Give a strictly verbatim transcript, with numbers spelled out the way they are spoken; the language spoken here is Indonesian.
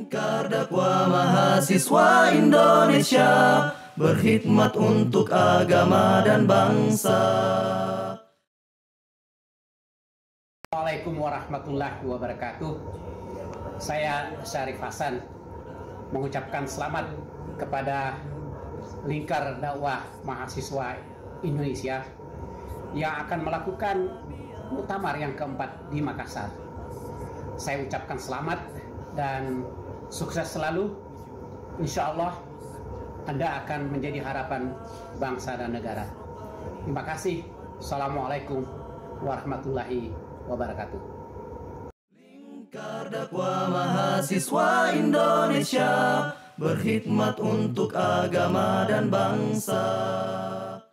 Lingkar dakwah mahasiswa Indonesia, berkhidmat untuk agama dan bangsa. Assalamualaikum warahmatullahi wabarakatuh. Saya Syarif Hasan mengucapkan selamat kepada Lingkar dakwah mahasiswa Indonesia yang akan melakukan muktamar yang keempat di Makassar. Saya ucapkan selamat dan sukses selalu. Insya Allah Anda akan menjadi harapan bangsa dan negara. Terima kasih. Assalamualaikum warahmatullahi wabarakatuh. Lingkar dakwah mahasiswa Indonesia, berkhidmat untuk agama dan bangsa.